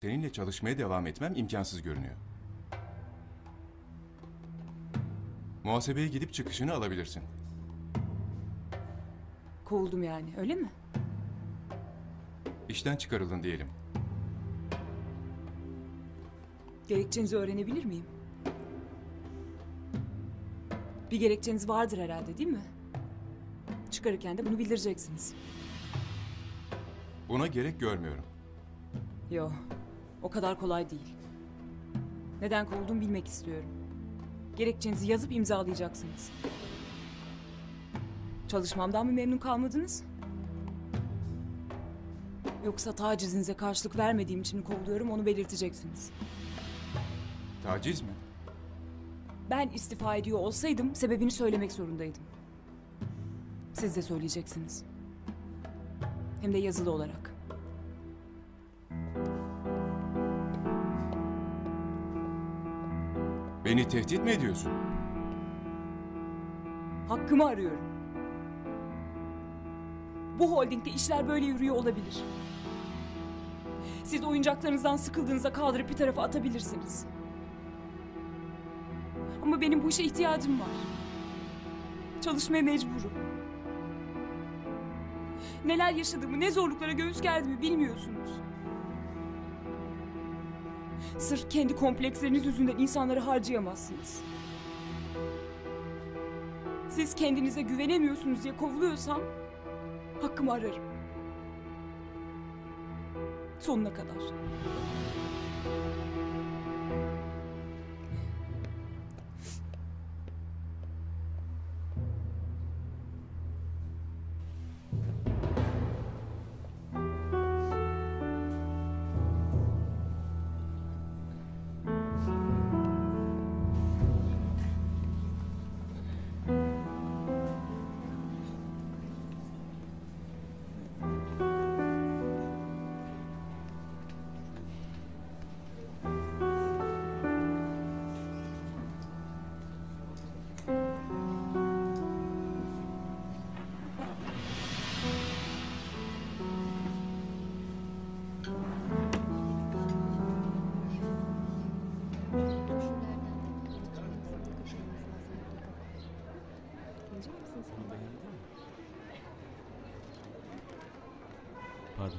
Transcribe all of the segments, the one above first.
seninle çalışmaya devam etmem imkansız görünüyor. Muhasebeye gidip çıkışını alabilirsin. Kovuldum yani, öyle mi? İşten çıkarıldın diyelim. Gerekçenizi öğrenebilir miyim? Bir gerekçeniz vardır herhalde, değil mi? Çıkarırken de bunu bildireceksiniz. Buna gerek görmüyorum. Yo, o kadar kolay değil. Neden kovulduğumu bilmek istiyorum. Gerekçenizi yazıp imzalayacaksınız. Çalışmamdan mı memnun kalmadınız? Yoksa tacizinize karşılık vermediğim için mi kovuluyorum, onu belirteceksiniz. Taciz mi? Ben istifa ediyor olsaydım sebebini söylemek zorundaydım. Siz de söyleyeceksiniz. Hem de yazılı olarak. Beni tehdit mi ediyorsun? Hakkımı arıyorum. Bu holdingde işler böyle yürüyor olabilir. Siz oyuncaklarınızdan sıkıldığınızda kaldırıp bir tarafa atabilirsiniz. Ama benim bu işe ihtiyacım var. Çalışmaya mecburum. Neler yaşadığımı, ne zorluklara göğüs gerdiğimi bilmiyorsunuz. Sırf kendi kompleksleriniz yüzünden insanları harcayamazsınız. Siz kendinize güvenemiyorsunuz diye kovuluyorsam hakkımı ararım. Sonuna kadar. Pardon.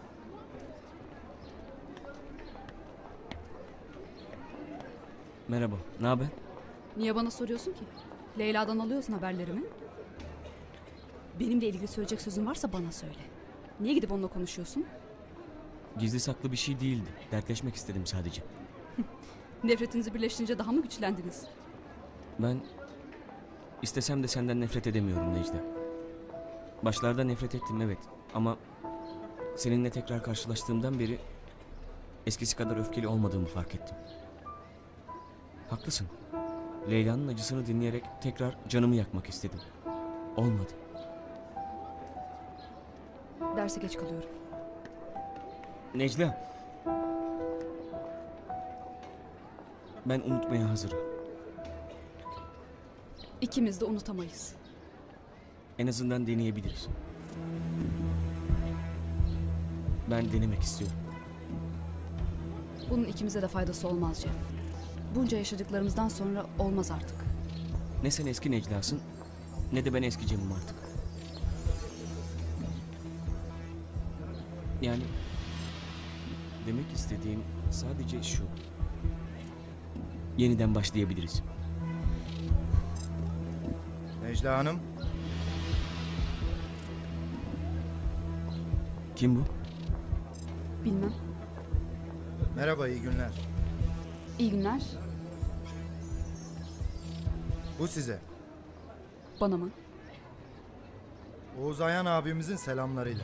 Merhaba, ne haber? Niye bana soruyorsun ki? Leyla'dan alıyorsun haberlerimi. Benimle ilgili söyleyecek sözün varsa bana söyle. Niye gidip onunla konuşuyorsun? Gizli saklı bir şey değildi. Dertleşmek istedim sadece. Nefretinizi birleştirince daha mı güçlendiniz? Ben istesem de senden nefret edemiyorum Necla. Başlarda nefret ettim evet ama seninle tekrar karşılaştığımdan beri eskisi kadar öfkeli olmadığımı fark ettim. Haklısın. Leyla'nın acısını dinleyerek tekrar canımı yakmak istedim. Olmadı. Derse geç kalıyorum. Necla. Ben unutmaya hazırım. İkimiz de unutamayız. En azından deneyebiliriz. Ben denemek istiyorum. Bunun ikimize de faydası olmaz Cem. Bunca yaşadıklarımızdan sonra olmaz artık. Ne sen eski Necla'sın ne de ben eski Cem'im artık. Yani demek istediğim sadece şu. Yeniden başlayabiliriz. Necla Hanım. Kim bu? Bilmem. Merhaba, iyi günler. İyi günler. Bu size. Bana mı? Oğuz Ayhan abimizin selamlarıyla.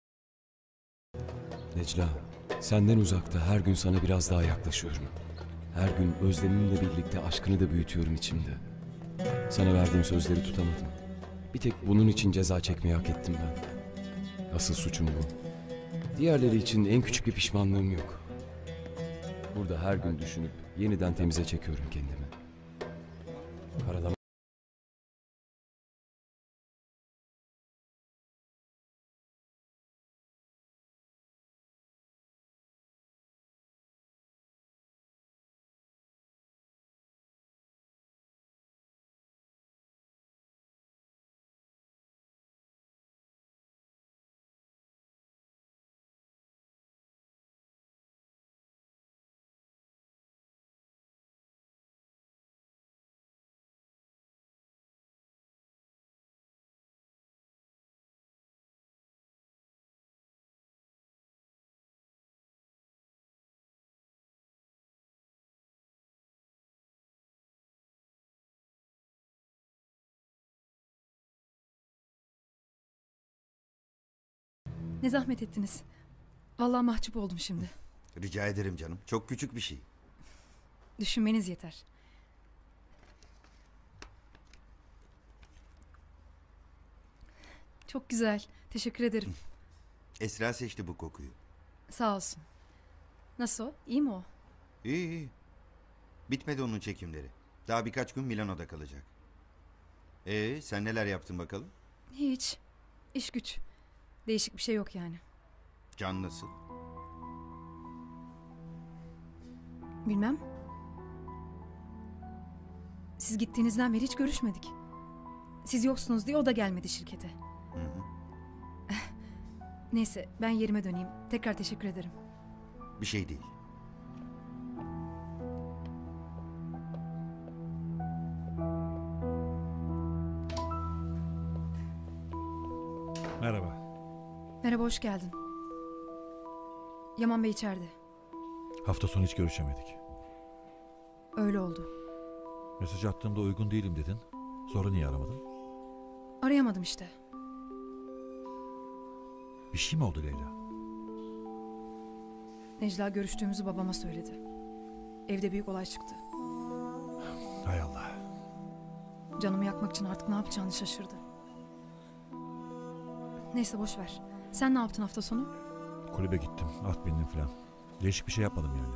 Necla, senden uzakta her gün sana biraz daha yaklaşıyorum. Her gün özlemimle birlikte aşkını da büyütüyorum içimde. Sana verdiğim sözleri tutamadım. Bir tek bunun için ceza çekmeyi hak ettim ben. Asıl suçum bu. Diğerleri için en küçük bir pişmanlığım yok. Burada her gün düşünüp yeniden temize çekiyorum kendimi. Karalama. Ne zahmet ettiniz. Vallahi mahcup oldum şimdi. Rica ederim canım. Çok küçük bir şey. Düşünmeniz yeter. Çok güzel. Teşekkür ederim. Esra seçti bu kokuyu. Sağ olsun. Nasıl o? İyi mi o? İyi iyi. Bitmedi onun çekimleri. Daha birkaç gün Milano'da kalacak. Sen neler yaptın bakalım? Hiç. İş güç. Değişik bir şey yok yani. Can nasıl? Bilmem. Siz gittiğinizden beri hiç görüşmedik. Siz yoksunuz diye o da gelmedi şirkete. Neyse ben yerime döneyim. Tekrar teşekkür ederim. Bir şey değil. Merhaba. Merhaba, hoş geldin. Yaman Bey içeride. Hafta sonu hiç görüşemedik. Öyle oldu. Mesaj attığımda uygun değilim dedin. Sonra niye aramadın? Arayamadım işte. Bir şey mi oldu Leyla? Necla görüştüğümüzü babama söyledi. Evde büyük olay çıktı. Hay Allah. Canımı yakmak için artık ne yapacağını şaşırdı. Neyse boş ver. Sen ne yaptın hafta sonu? Kulübe gittim, at bindim falan. Değişik bir şey yapmadım yani.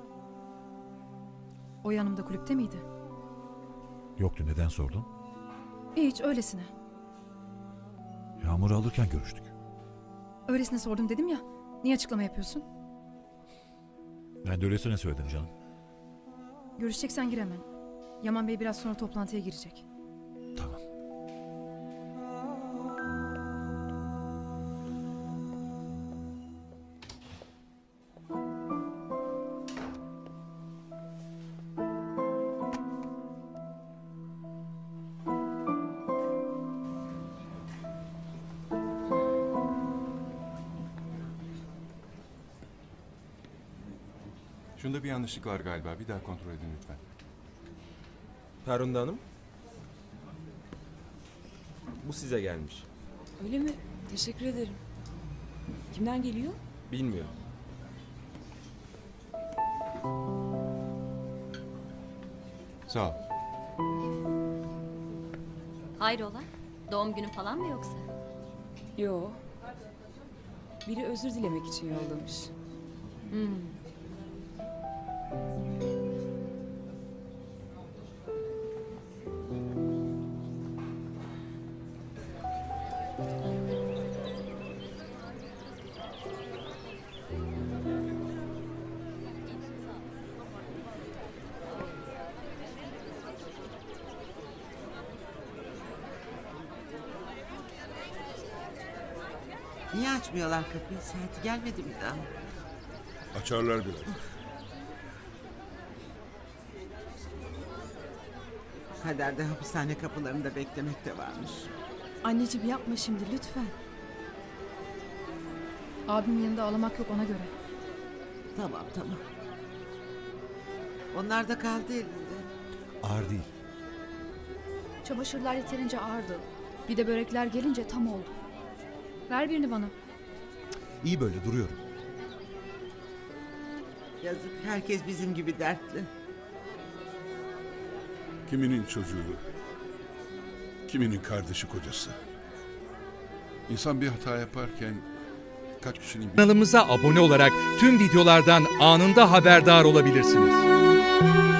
O yanımda kulüpte miydi? Yoktu, neden sordun? Hiç öylesine. Yağmur'u alırken görüştük. Öylesine sordum dedim ya. Niye açıklama yapıyorsun? Ben de öylesine söyledim canım. Görüşeceksen gir hemen. Yaman Bey biraz sonra toplantıya girecek. Tamam. Şunda bir yanlışlık var galiba. Bir daha kontrol edin lütfen. Ferhunde Hanım. Bu size gelmiş. Öyle mi? Teşekkür ederim. Kimden geliyor? Bilmiyorum. Sağ ol. Hayrola? Doğum günü falan mı yoksa? Yo. Biri özür dilemek için yollamış. Niye açmıyorlar kapıyı? Saati gelmedi mi daha? Açarlar biraz. Kaderde hapishane kapılarında beklemek de varmış. Anneciğim yapma şimdi lütfen. Abimin yanında ağlamak yok ona göre. Tamam tamam. Onlar da kaldı elinde. Ağır değil. Çamaşırlar yeterince ağırdı. Bir de börekler gelince tam oldu. Ver birini bana. İyi böyle duruyorum. Yazık, herkes bizim gibi dertli. Kiminin çocuğu, kiminin kardeşi kocası. İnsan bir hata yaparken kaç kişinin... Kanalımıza abone olarak tüm videolardan anında haberdar olabilirsiniz.